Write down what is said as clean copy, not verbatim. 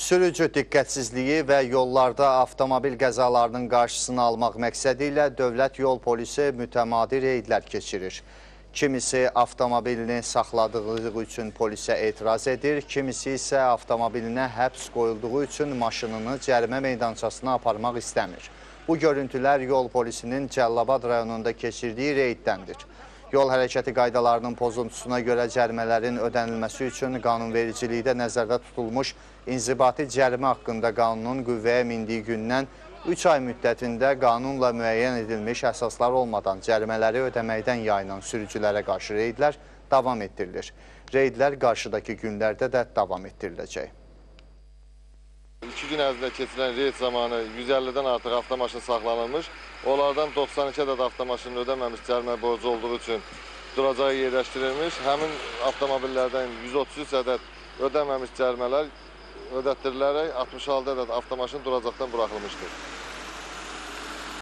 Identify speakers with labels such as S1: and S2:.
S1: Sürücü diqqətsizliyi və yollarda avtomobil qəzalarının qarşısını almaq məqsədi ilə Dövlət Yol Polisi mütəmadi reydlər keçirir. Kimisi avtomobilini saxladığı üçün polisə etiraz edir, kimisi isə avtomobilinə həbs qoyulduğu üçün maşınını cərimə meydançasına aparmaq istəmir. Bu görüntülər Yol Polisinin Cəlilabad rayonunda keçirdiyi reyddəndir. Yol hərəkəti qaydalarının pozuntusuna görə cərimələrin ödənilməsi üçün qanunvericilikdə nəzərdə tutulmuş inzibati cərimə haqqında qanunun qüvvəyə mindiyi gündən 3 ay müddətində qanunla müəyyən edilmiş əsaslar olmadan cərimələri ödəməkdən yayınan sürücülərə qarşı reydlər davam etdirilir. Reydlər qarşıdakı günlərdə də davam etdiriləcək.
S2: 2 gün ərzində keçirilən reyd zamanı 150-dən artıq avtomaşın saxlanılmış. Onlardan 92 ədəd avtomaşının ödəməmiş cərimə borcu olduğu üçün duracağa yerləşdirilmiş. Həmin avtomobillərdən 133 ədəd ödəməmiş cərimələr ödətdirilərək 66 ədəd avtomaşın duracaqdan buraxılmışdır.